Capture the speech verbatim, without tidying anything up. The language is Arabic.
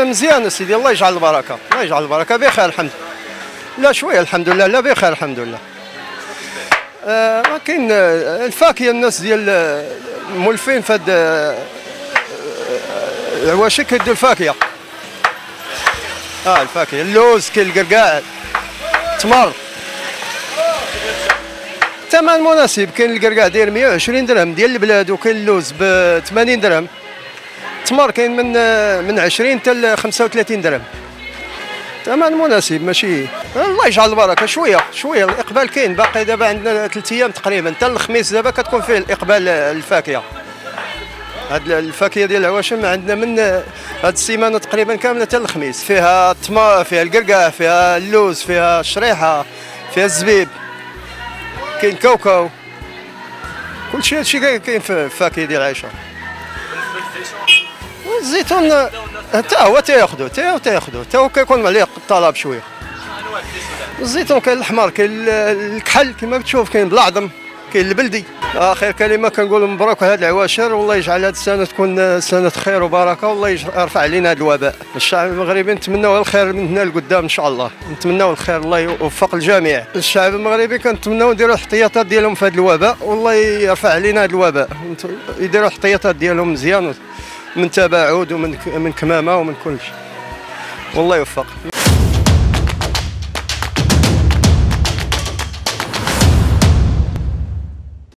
مزيان سيدي، الله يجعل البركه، الله يجعل البركه، بخير الحمد. لا شويه الحمد لله، لا بخير الحمد لله. آه ما كاين الفاكهه، الناس ديال مولفين في هاد العواشر كيديروا الفاكهه. اه الفاكهه، اللوز، كاين الكركاع، التمر. ثمن مناسب، كاين الكركاع داير مية وعشرين درهم ديال البلاد، وكاين اللوز ب ثمانين درهم. التمر كاين من من عشرين حتى خمسة وثلاثين درهم. ثمن مناسب ماشي. الله يجعل البركه، شويه شويه الاقبال كاين، باقي دابا عندنا ثلاث ايام تقريبا حتى الخميس دابا كتكون فيه الاقبال الفاكهه. هاد الفاكهه ديال العواشم عندنا من هاد السيمانه تقريبا كامله حتى الخميس، فيها التمر، فيها الكركاع، فيها اللوز، فيها الشريحه، فيها الزبيب، كاين كاوكاو، كلشي هادشي كاين في الفاكهه ديال العيشه. الزيتون حتى هو تياخذو حتى هو تياخذو حتى هو كيكون عليه الطلب شويه. الزيتون كاين الاحمر، كاين الكحل كما كتشوف، كاين بالعظم، كاين البلدي. اخر كلمه كنقول مبروك هاد العواشر، والله يجعل هاد السنه تكون سنه خير وبركه، والله يرفع علينا هاد الوباء. الشعب المغربي نتمناو الخير من هنا لقدام ان شاء الله، نتمناو الخير، الله يوفق الجميع. الشعب المغربي كنتمناو يديروا الاحتياطات ديالهم في هاد الوباء، والله يرفع علينا هاد الوباء، يديروا الاحتياطات ديالهم مزيان، من تباعد ومن من كمامه ومن كل شيء، والله يوفق.